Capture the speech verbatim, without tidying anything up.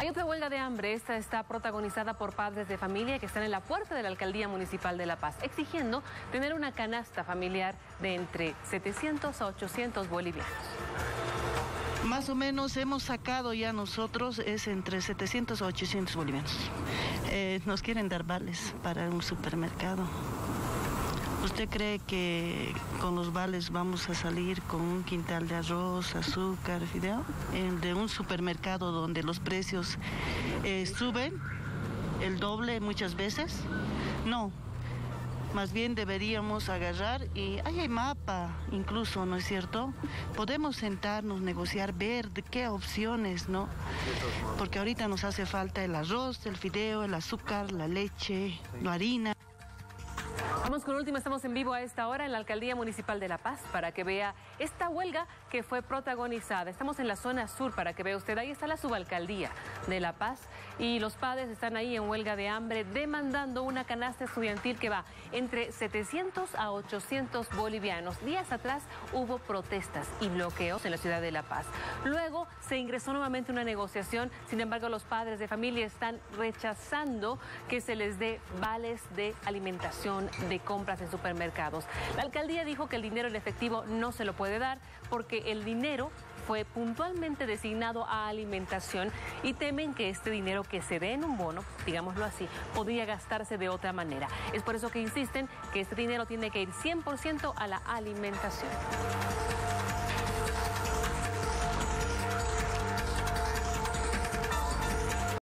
Hay otra huelga de hambre. Esta está protagonizada por padres de familia que están en la puerta de la Alcaldía Municipal de La Paz, exigiendo tener una canasta familiar de entre setecientos a ochocientos bolivianos. Más o menos hemos sacado ya nosotros, es entre setecientos a ochocientos bolivianos. Eh, nos quieren dar vales para un supermercado. ¿Usted cree que con los vales vamos a salir con un quintal de arroz, azúcar, fideo? El de un supermercado donde los precios eh, suben el doble muchas veces. No, más bien deberíamos agarrar y ahí hay mapa incluso, ¿no es cierto? Podemos sentarnos, negociar, ver de qué opciones, ¿no? Porque ahorita nos hace falta el arroz, el fideo, el azúcar, la leche, la harina. Vamos con último, estamos en vivo a esta hora en la Alcaldía Municipal de La Paz para que vea esta huelga que fue protagonizada. Estamos en la zona sur para que vea usted, ahí está la subalcaldía de La Paz y los padres están ahí en huelga de hambre demandando una canasta estudiantil que va entre setecientos a ochocientos bolivianos. Días atrás hubo protestas y bloqueos en la ciudad de La Paz. Luego se ingresó nuevamente una negociación, sin embargo los padres de familia están rechazando que se les dé vales de alimentación, de compras en supermercados. La alcaldía dijo que el dinero en efectivo no se lo puede dar porque el dinero fue puntualmente designado a alimentación y temen que este dinero que se dé en un bono, digámoslo así, podría gastarse de otra manera. Es por eso que insisten que este dinero tiene que ir cien por ciento a la alimentación.